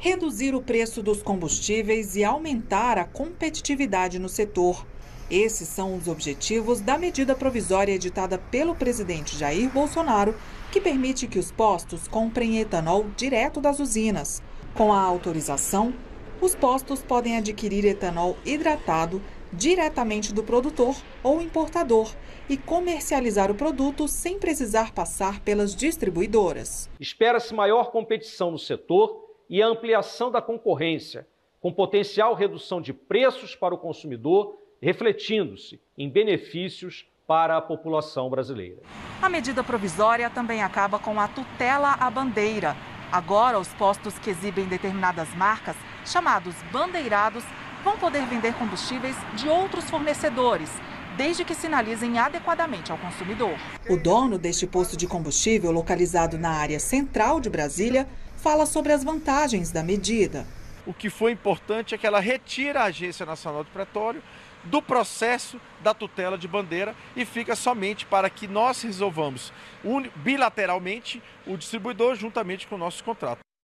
reduzir o preço dos combustíveis e aumentar a competitividade no setor. Esses são os objetivos da medida provisória editada pelo presidente Jair Bolsonaro, que permite que os postos comprem etanol direto das usinas. Com a autorização, os postos podem adquirir etanol hidratado diretamente do produtor ou importador e comercializar o produto sem precisar passar pelas distribuidoras. Espera-se maior competição no setor e a ampliação da concorrência, com potencial redução de preços para o consumidor, refletindo-se em benefícios para a população brasileira. A medida provisória também acaba com a tutela à bandeira. Agora, os postos que exibem determinadas marcas, chamados bandeirados, vão poder vender combustíveis de outros fornecedores, desde que sinalizem adequadamente ao consumidor. O dono deste posto de combustível, localizado na área central de Brasília, fala sobre as vantagens da medida. O que foi importante é que ela retira a Agência Nacional do Petróleo do processo da tutela de bandeira e fica somente para que nós resolvamos bilateralmente o distribuidor juntamente com o nosso contrato.